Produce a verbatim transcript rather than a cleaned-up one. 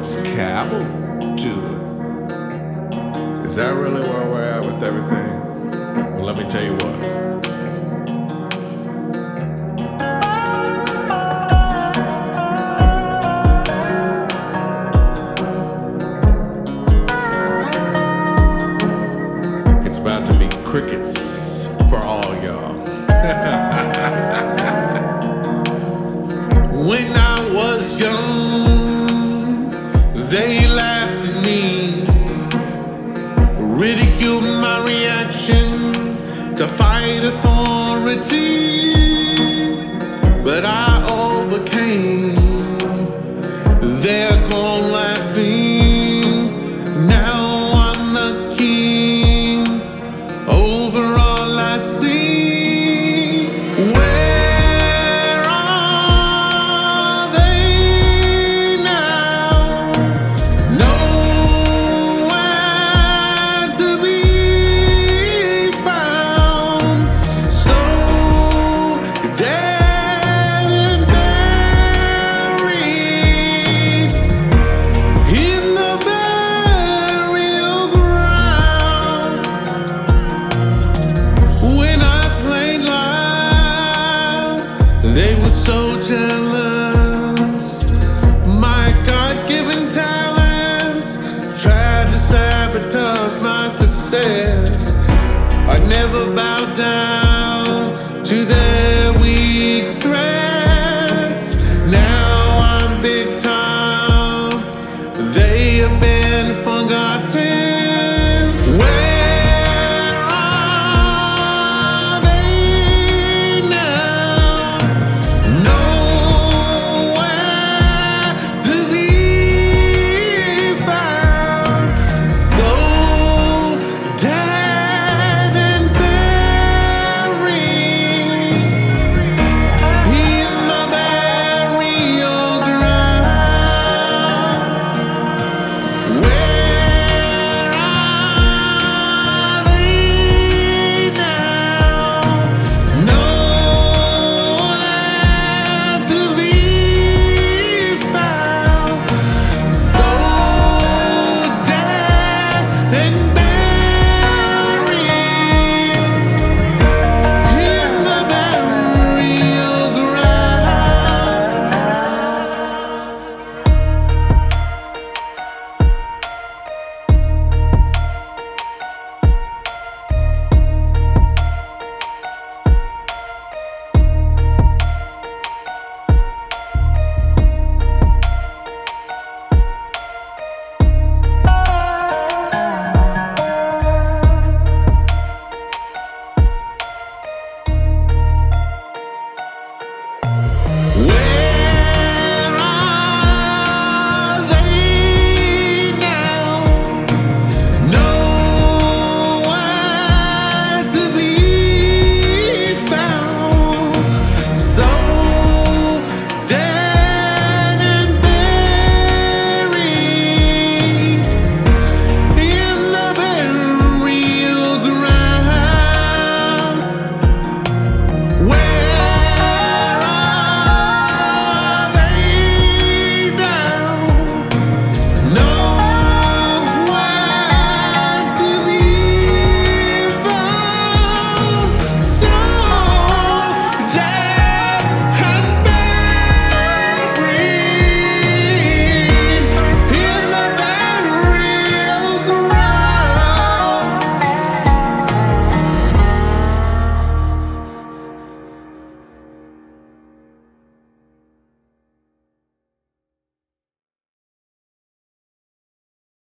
puts cable to it. Is that really where we're at with everything? Well, let me tell you what. It's about to be crickets for all y'all. When I was young, they laughed at me, ridiculed my reaction to fight authority, but I overcame. They're gone laughing. Now I'm the king over all I see. Where are they now? Nowhere to be found. So dead and buried in the burial grounds. When I played loud, they were so jealous. My God-given talents tried to sabotage my success. I never bowed down to their weak threats.